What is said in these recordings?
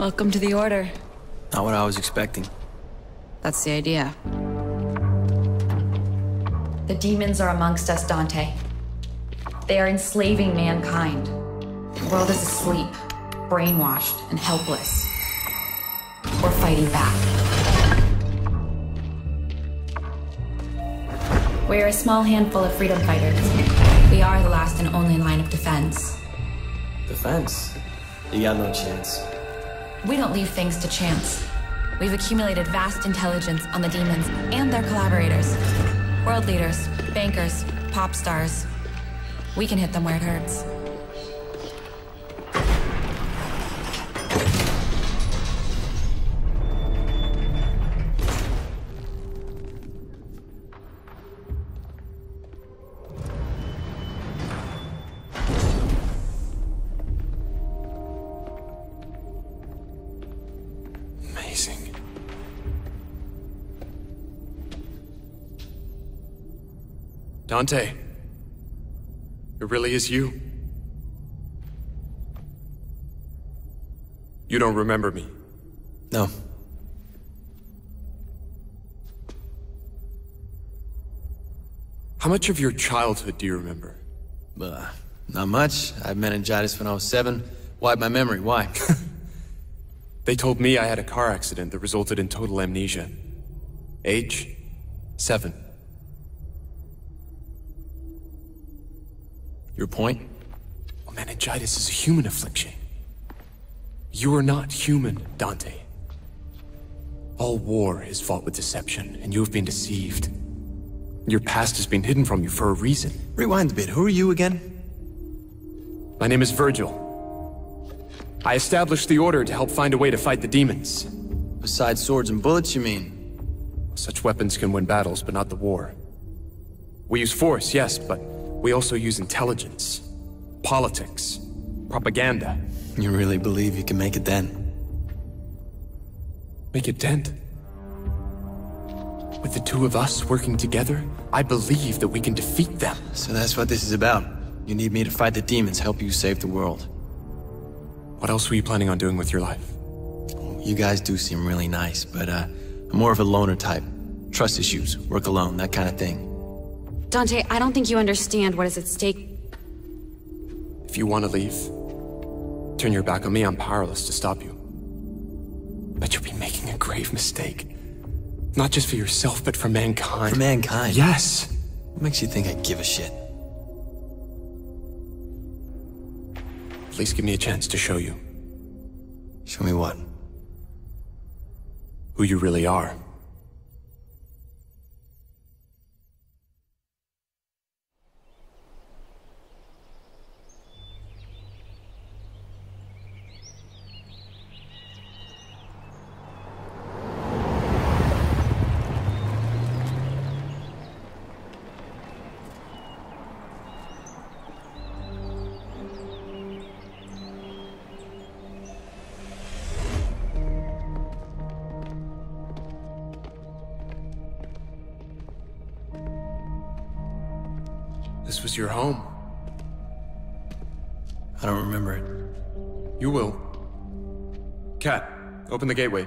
Welcome to the Order. Not what I was expecting. That's the idea. The demons are amongst us, Dante. They are enslaving mankind. The world is asleep, brainwashed, and helpless. We're fighting back. We're a small handful of freedom fighters. We are the last and only line of defense. Defense? You got no chance. We don't leave things to chance. We've accumulated vast intelligence on the demons and their collaborators. World leaders, bankers, pop stars. We can hit them where it hurts. Amazing. Dante. It really is you. You don't remember me. No. How much of your childhood do you remember? Not much. I had meningitis when I was 7. Wiped my memory. Why? They told me I had a car accident that resulted in total amnesia. Age? 7. Your point? Well, meningitis is a human affliction. You are not human, Dante. All war is fought with deception, and you have been deceived. Your past has been hidden from you for a reason. Rewind a bit. Who are you again? My name is Virgil. I established the Order to help find a way to fight the demons. Besides swords and bullets, you mean? Such weapons can win battles, but not the war. We use force, yes, but we also use intelligence, politics, propaganda. You really believe you can make a dent? Make a dent? With the two of us working together, I believe that we can defeat them. So that's what this is about. You need me to fight the demons, help you save the world. What else were you planning on doing with your life? You guys do seem really nice, but I'm more of a loner type. Trust issues, work alone, that kind of thing. Dante, I don't think you understand what is at stake. If you want to leave, turn your back on me, I'm powerless to stop you. But you'll be making a grave mistake. Not just for yourself, but for mankind. For mankind? Yes! What makes you think I give a shit? Please give me a chance to show you. Show me what? Who you really are. This was your home. I don't remember it. You will. Cat, open the gateway.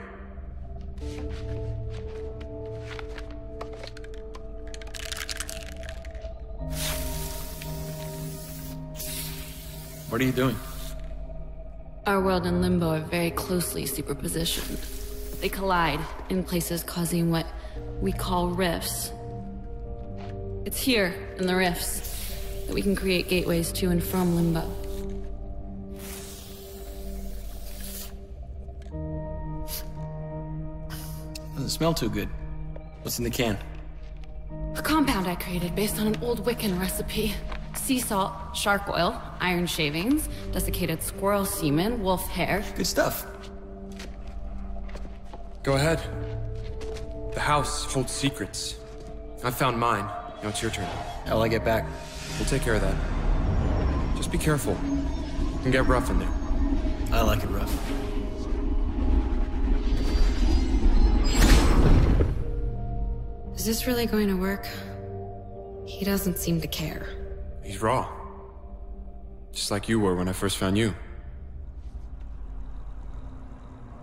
What are you doing? Our world and Limbo are very closely superpositioned. They collide in places causing what we call rifts. It's here, in the rifts, that we can create gateways to and from Limbo. Doesn't smell too good. What's in the can? A compound I created based on an old Wiccan recipe. Sea salt, shark oil, iron shavings, desiccated squirrel semen, wolf hair. Good stuff. Go ahead. The house holds secrets. I found mine. Now it's your turn. How'll I get back? We'll take care of that. Just be careful. It can get rough in there. I like it rough. Is this really going to work? He doesn't seem to care. He's raw. Just like you were when I first found you.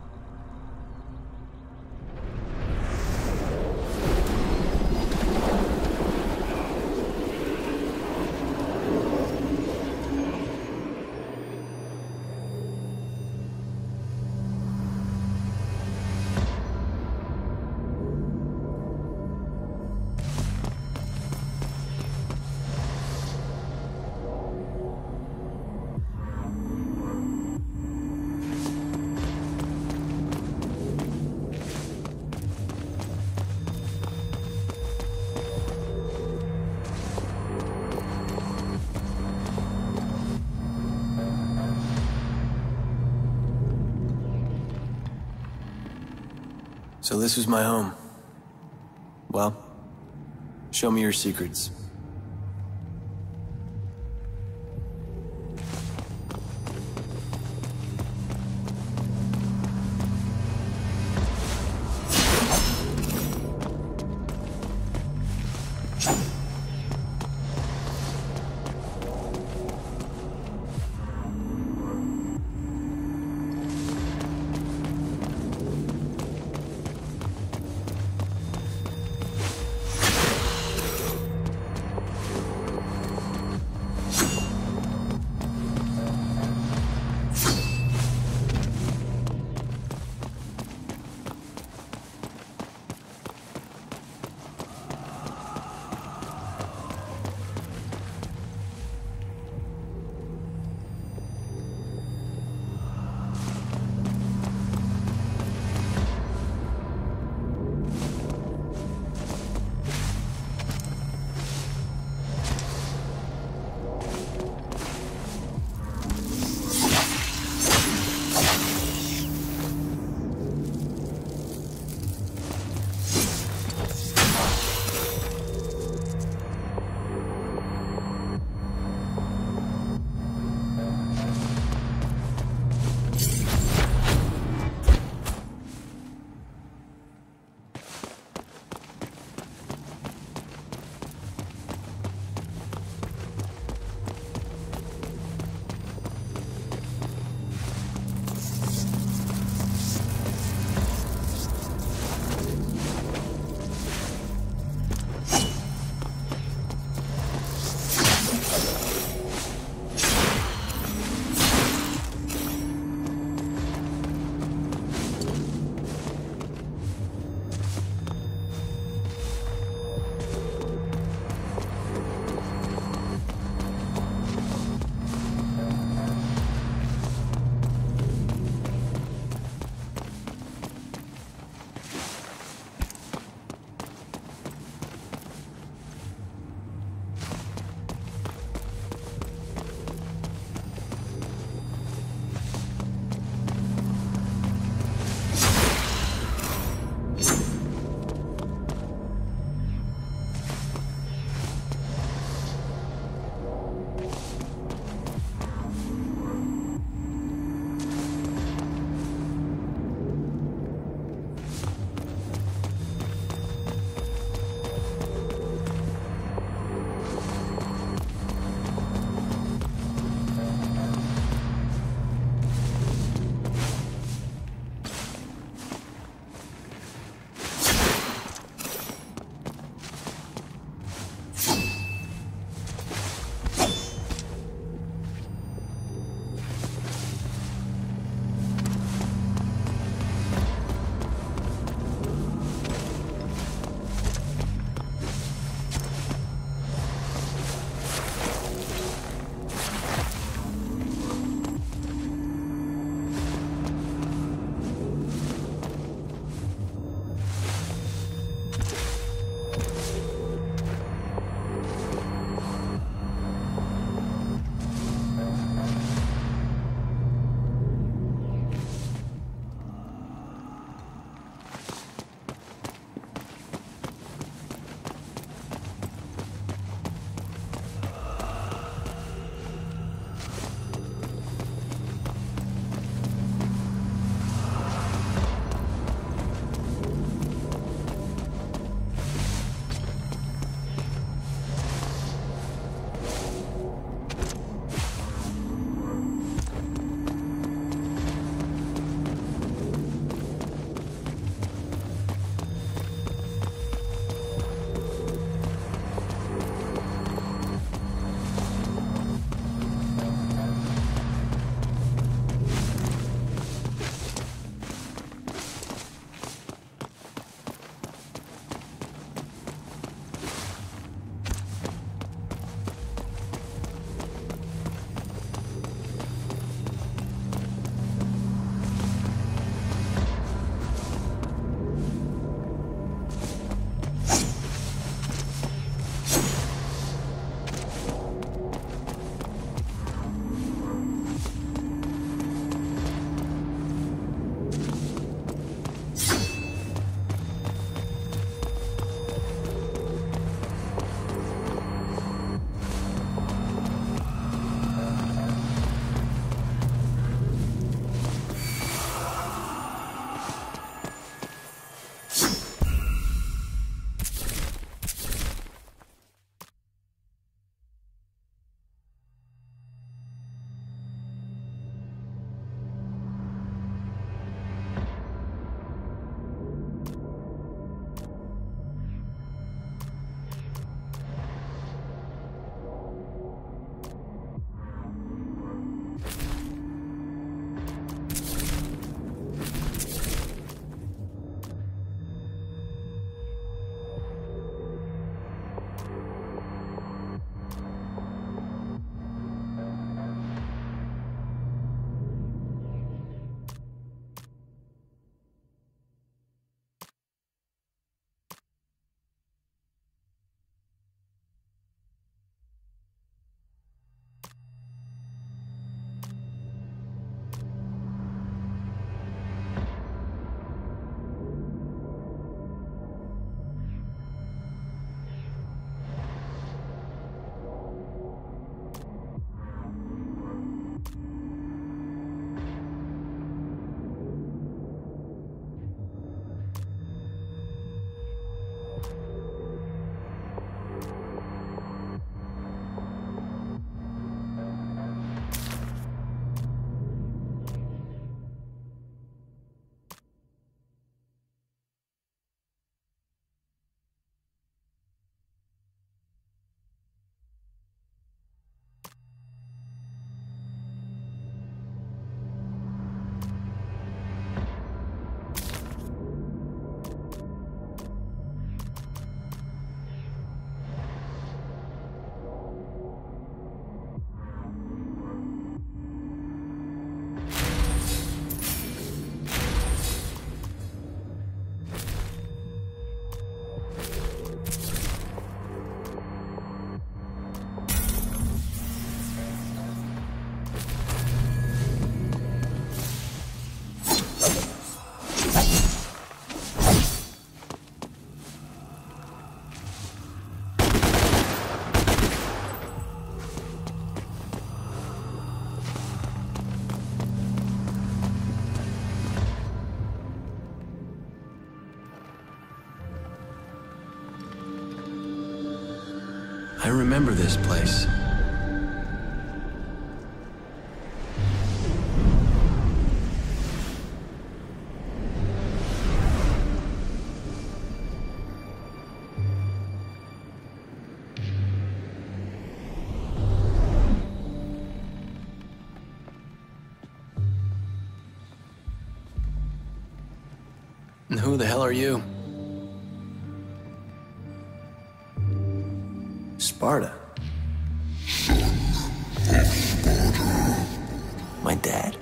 So this was my home. Well, show me your secrets. I remember this place. And who the hell are you? Sparta. My dad?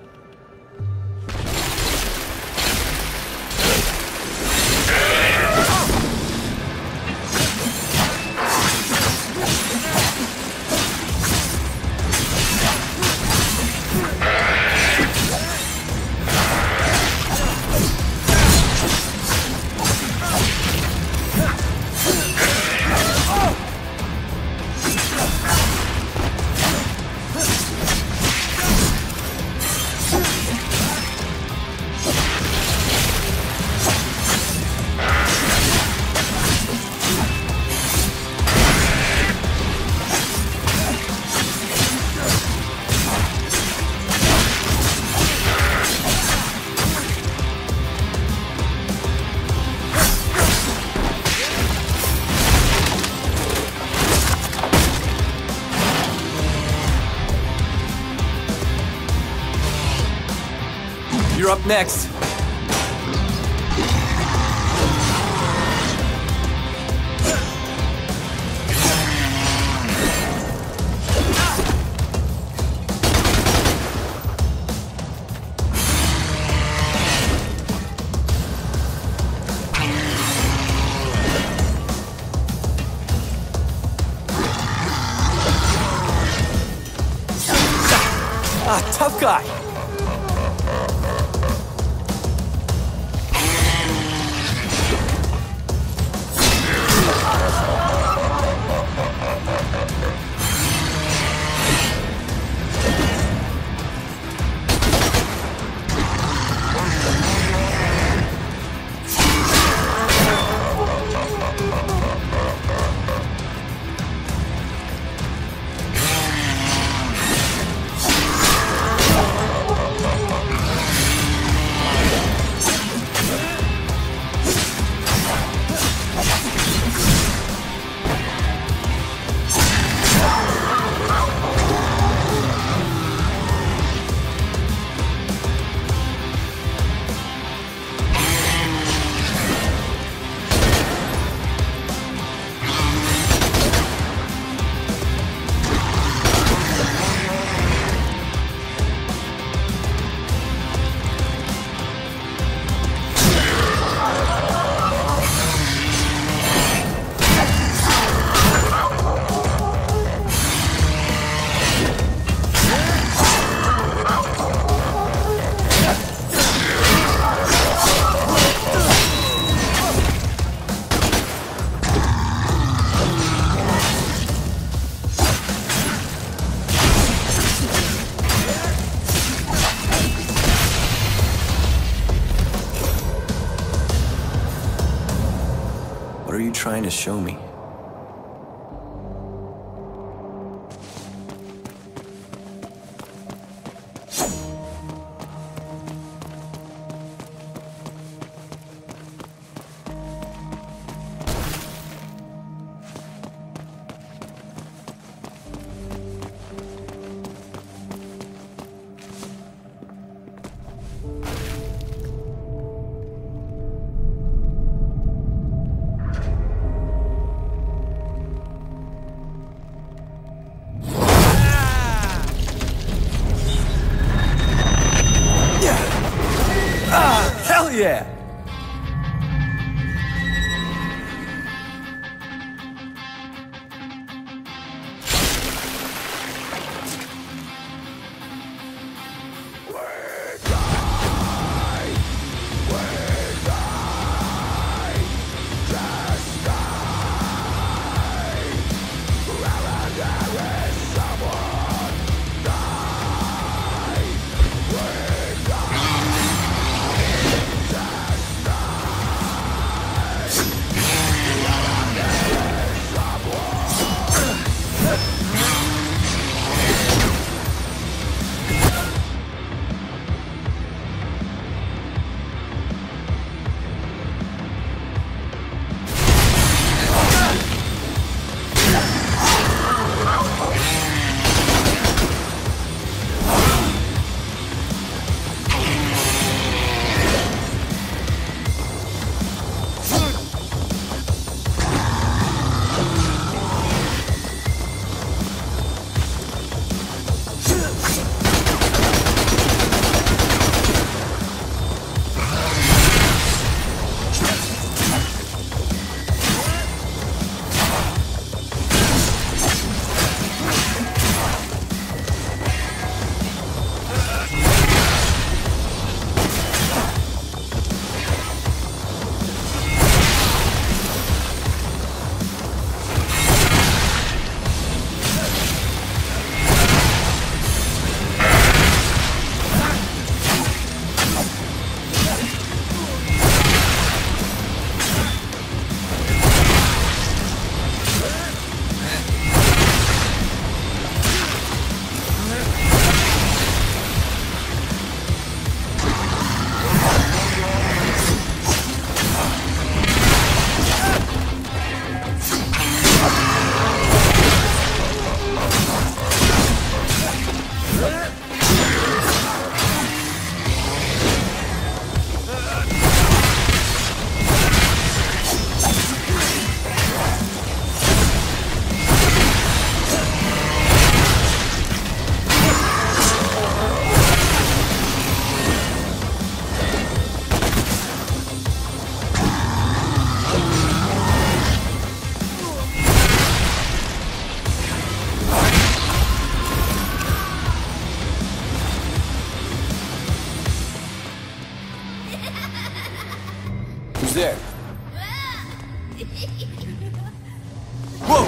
You're up next. Tough guy. What are you trying to show me? Who's there? Whoa!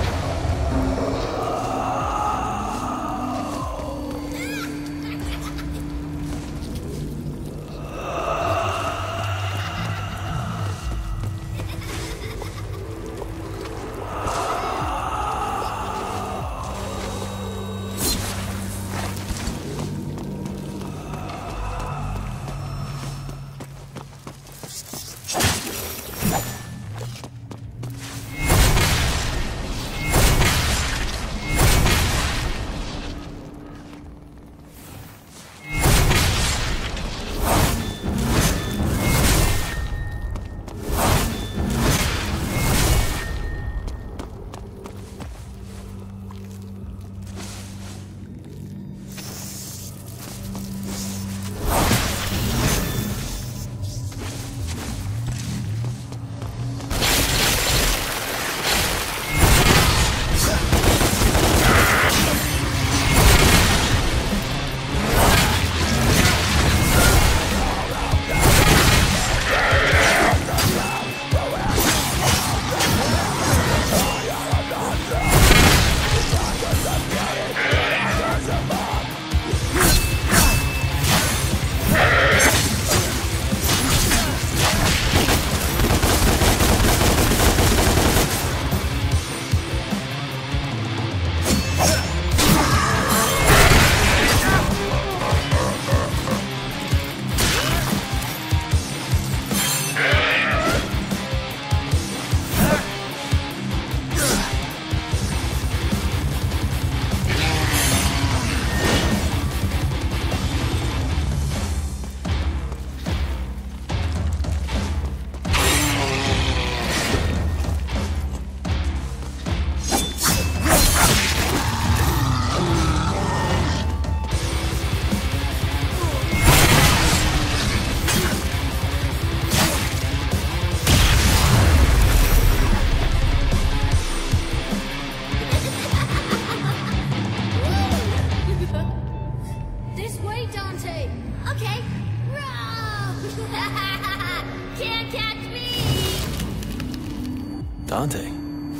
Dante.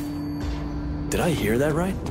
Did I hear that right?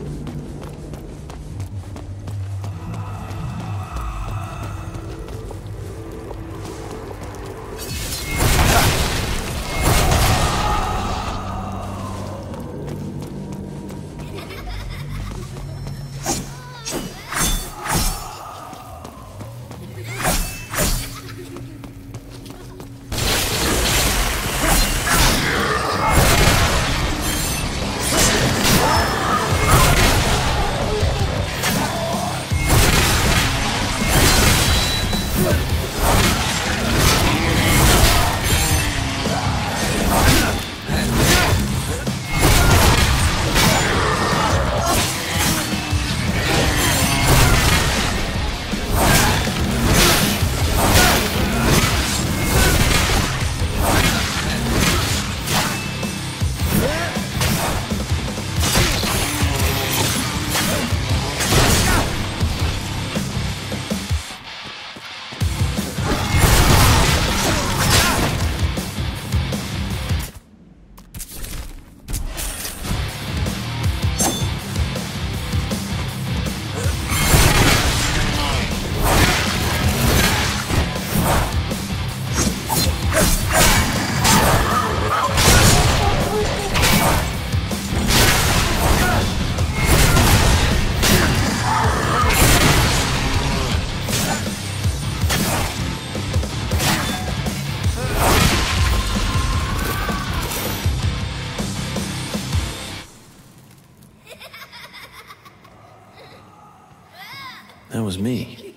That was me.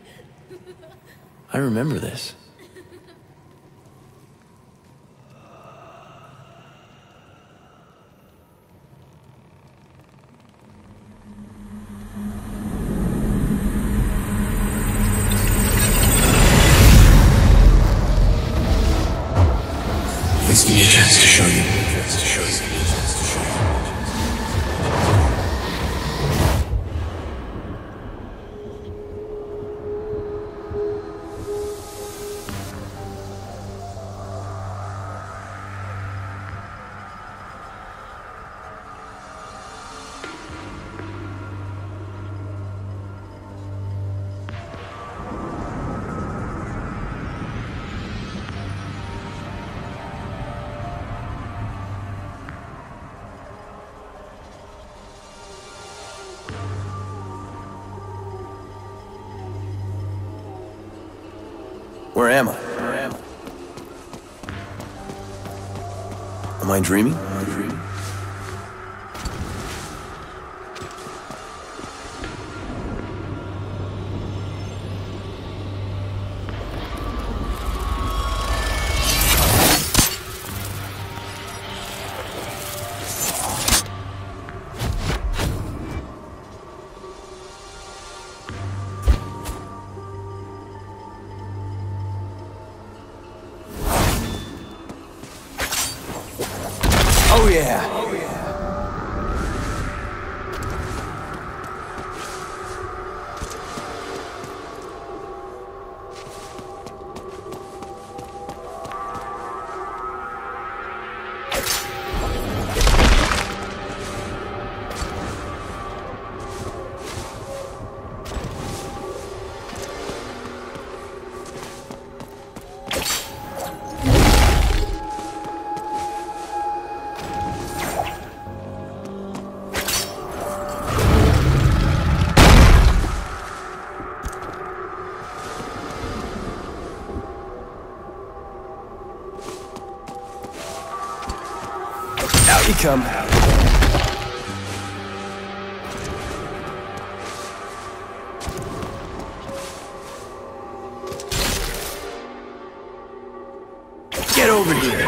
I remember this. Please give me a chance to show you. Where am I? Am I dreaming? Oh yeah! Out you come. Get over here.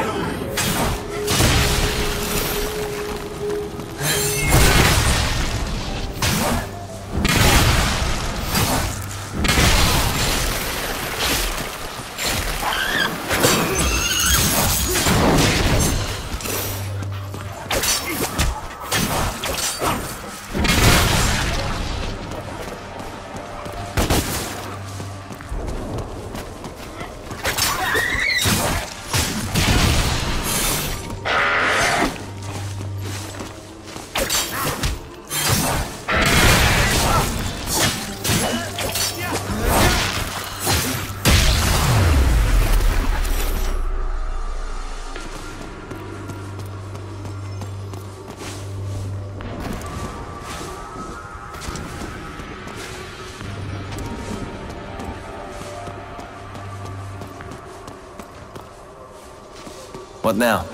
What now?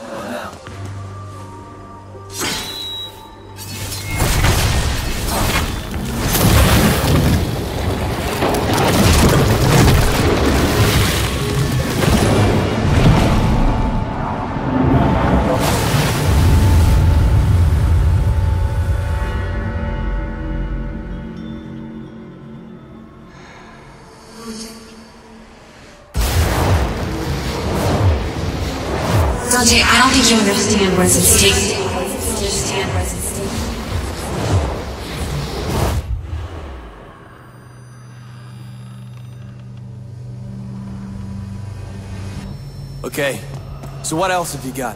Dante, I don't think you understand what's at stake. Okay, so what else have you got?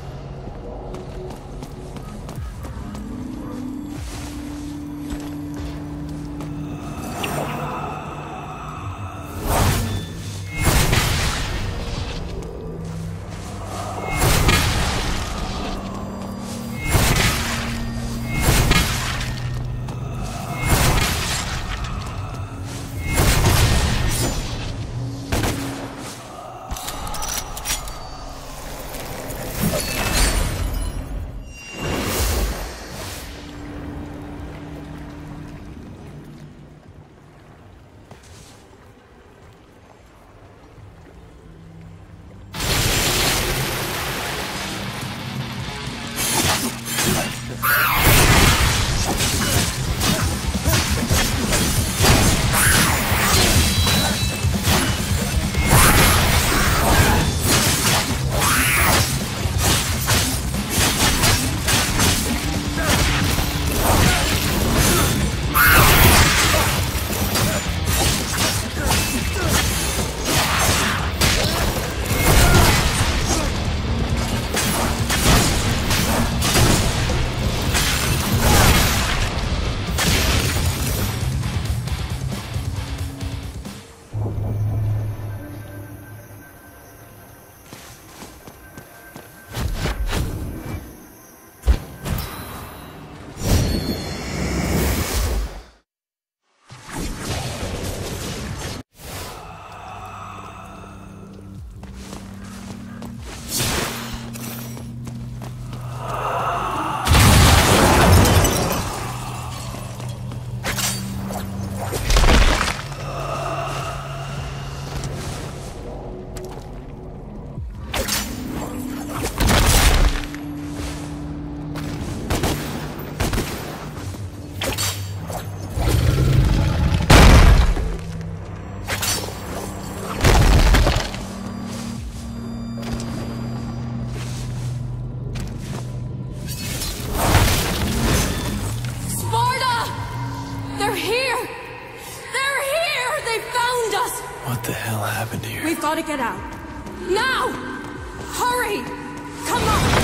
gotta get out. Now! Hurry! Come on!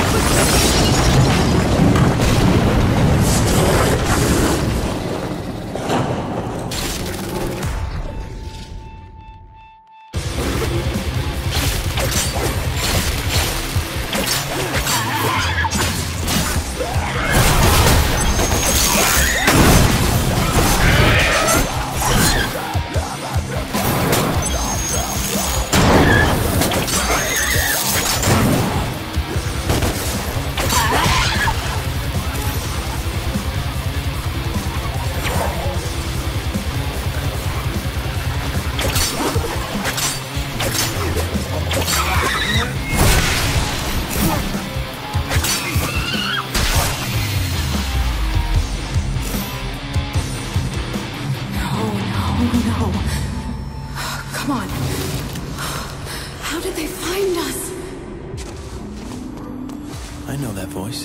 Come on. How did they find us? I know that voice.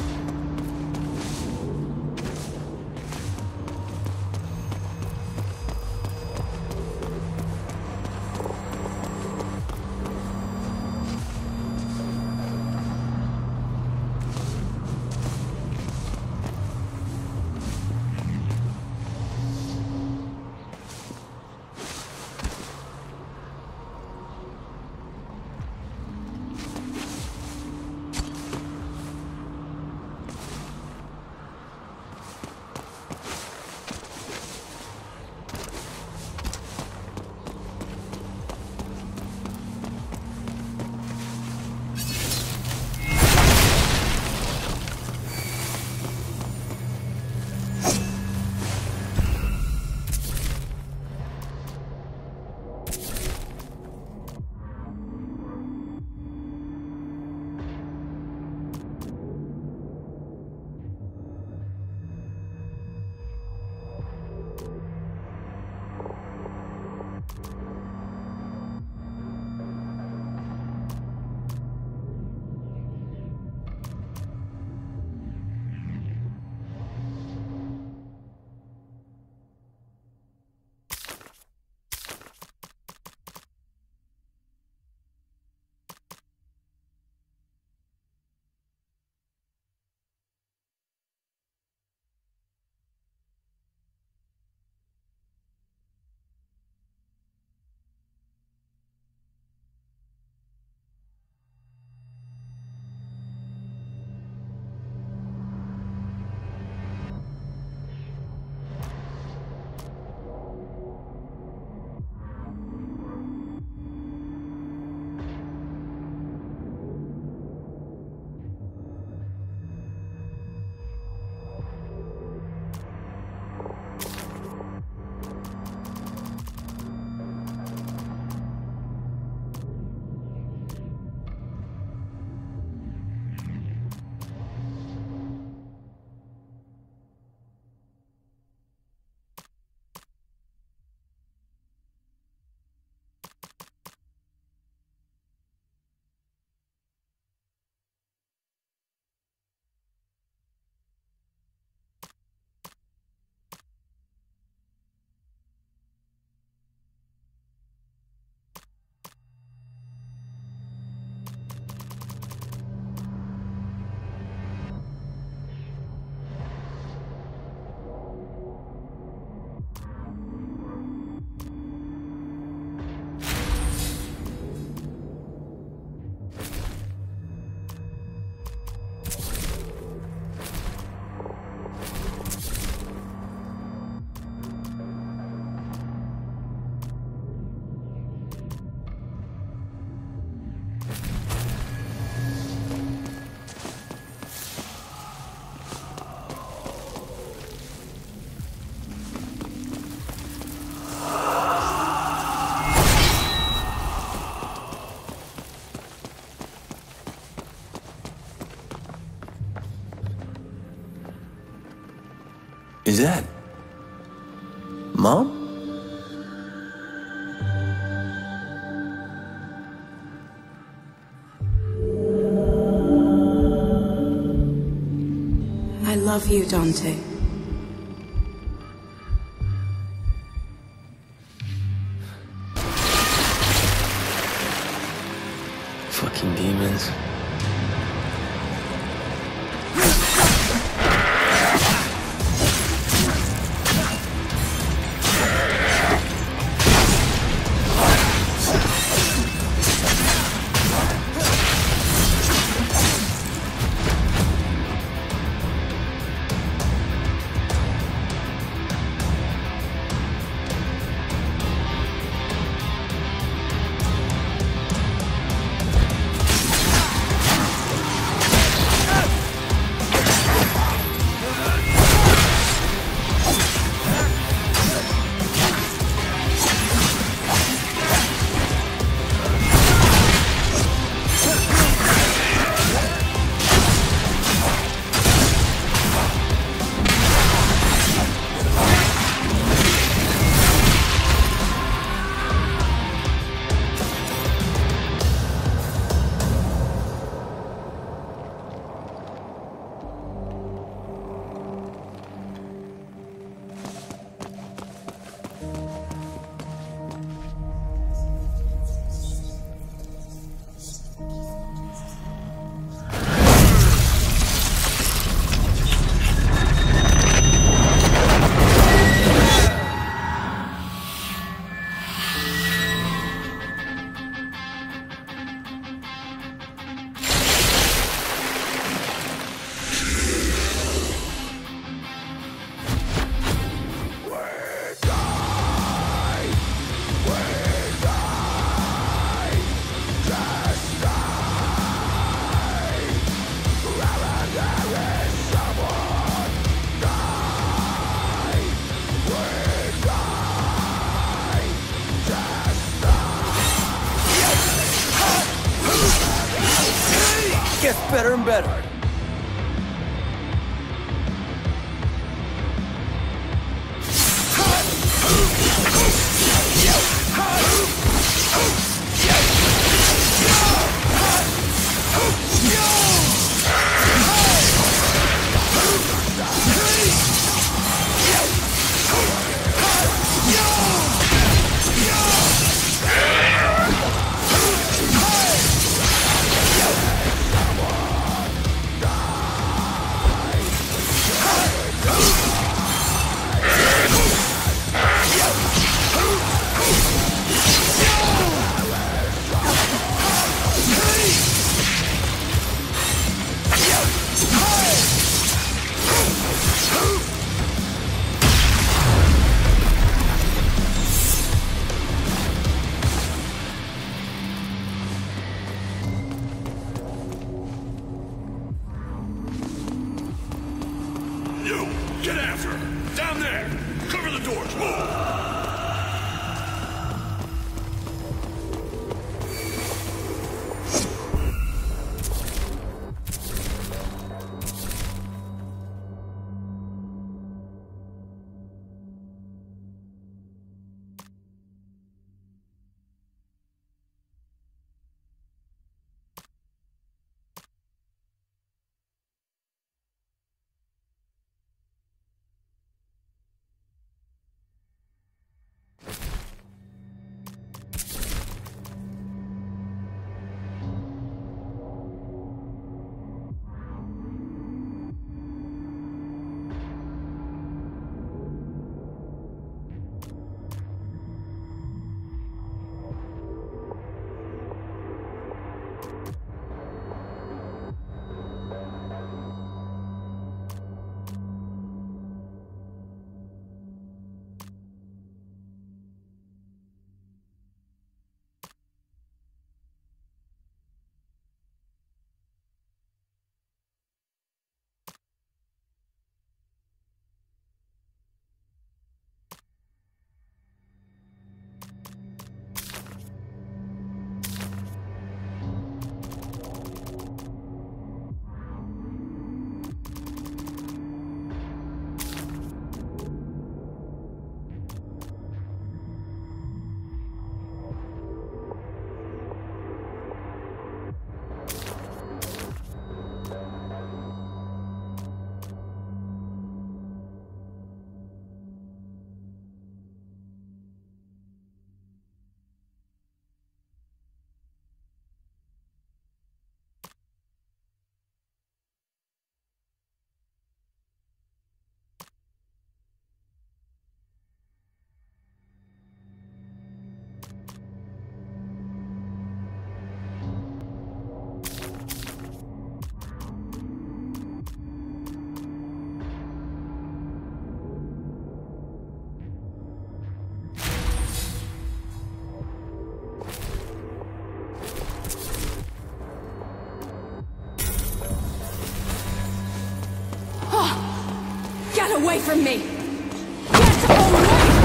Is that Mom? I love you, Dante. this. Gets better and better. Get after her! Down there! Cover the doors! Move! away from me! Get away from me!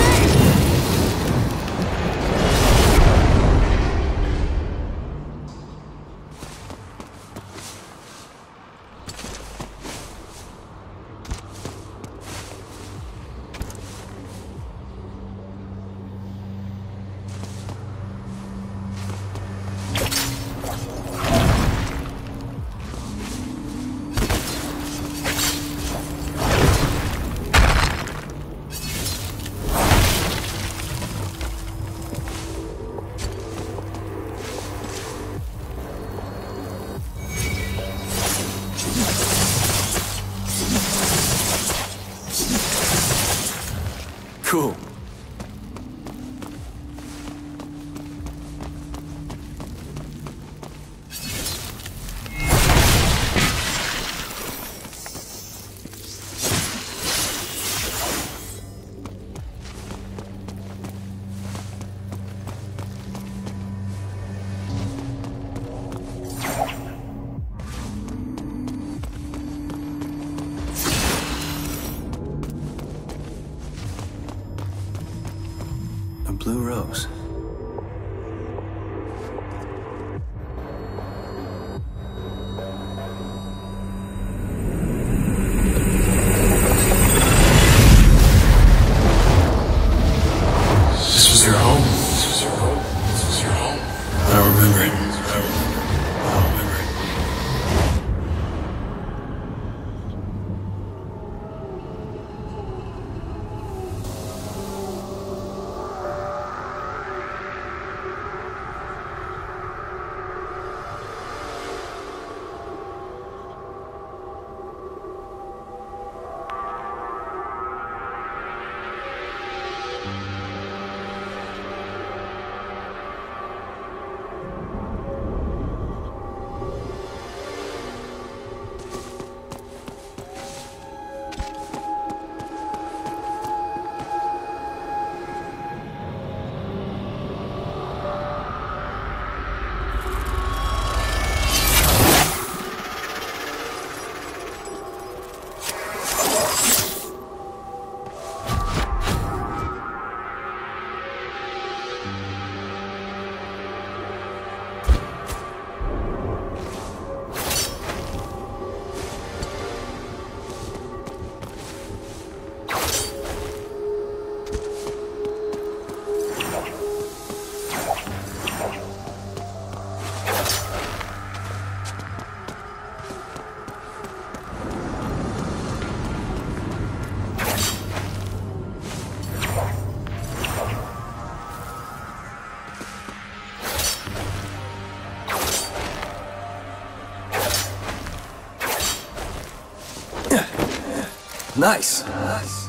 Cool. Blue rose. This was your home. This was your home. This was your home. I remember it. I remember it. Nice. Nice.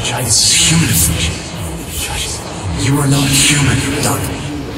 Gidas is human affliction. You are not human, Dante.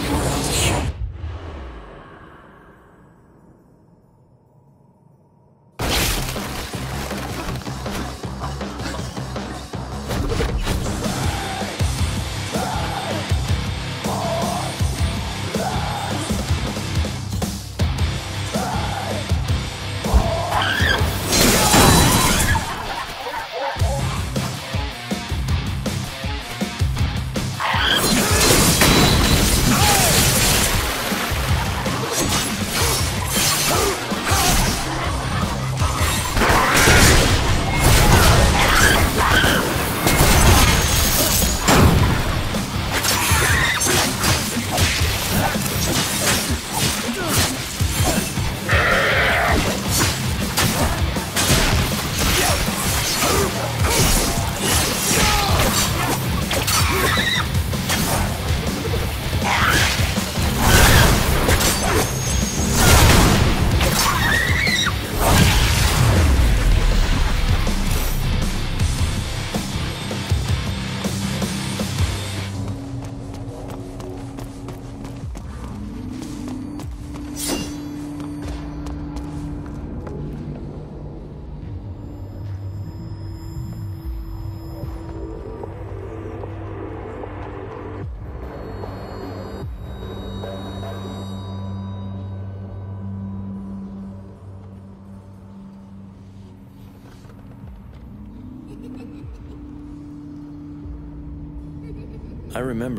I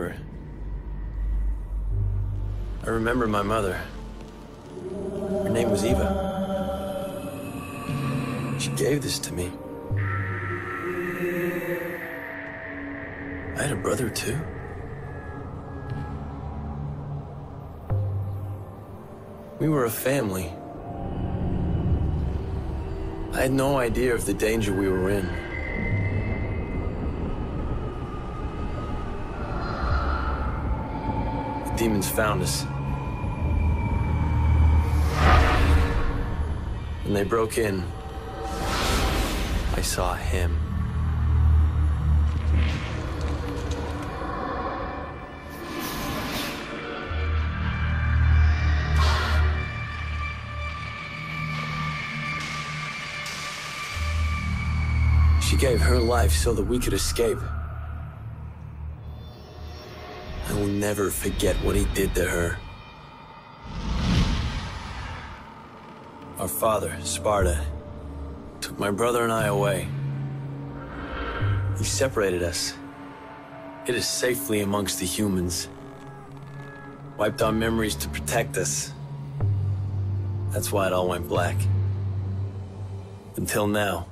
remember my mother. Her name was Eva. She gave this to me. I had a brother too. We were a family. I had no idea of the danger we were in. The demons found us. When they broke in, I saw him. She gave her life so that we could escape. I will never forget what he did to her. Our father, Sparta, took my brother and I away. He separated us, hid us safely amongst the humans, wiped our memories to protect us. That's why it all went black. Until now.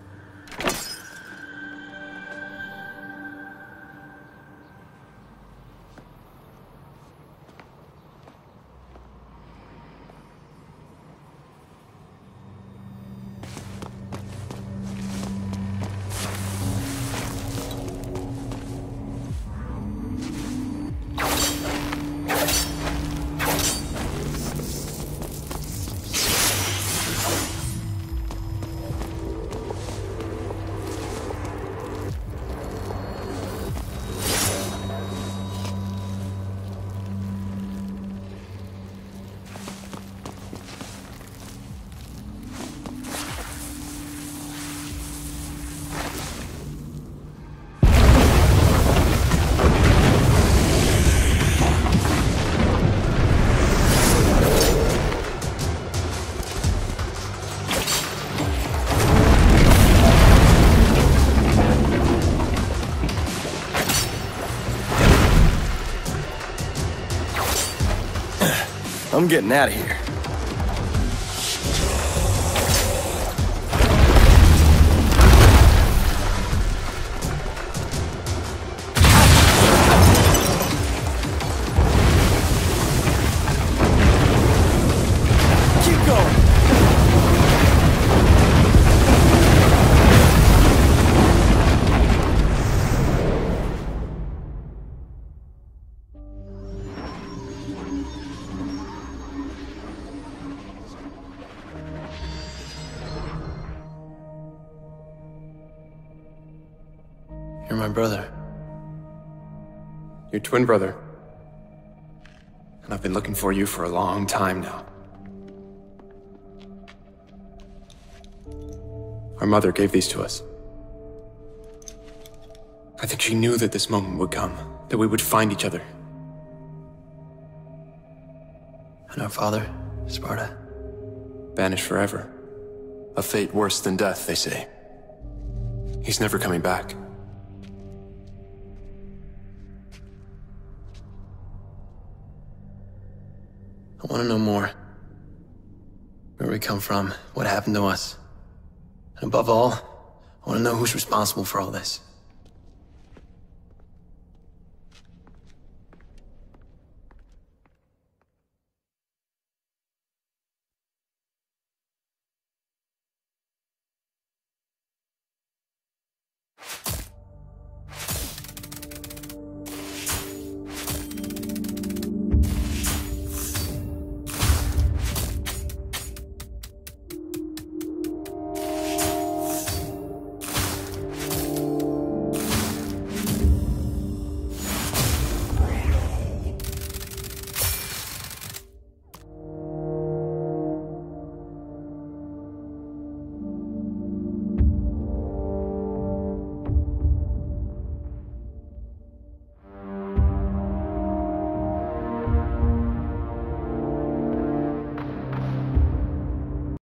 I'm getting out of here. Keep going. You're my brother. Your twin brother. And I've been looking for you for a long time now. Our mother gave these to us. I think she knew that this moment would come, that we would find each other. And our father, Sparta? Banished forever. A fate worse than death, they say. He's never coming back. I want to know more. Where we come from, what happened to us. And above all, I want to know who's responsible for all this.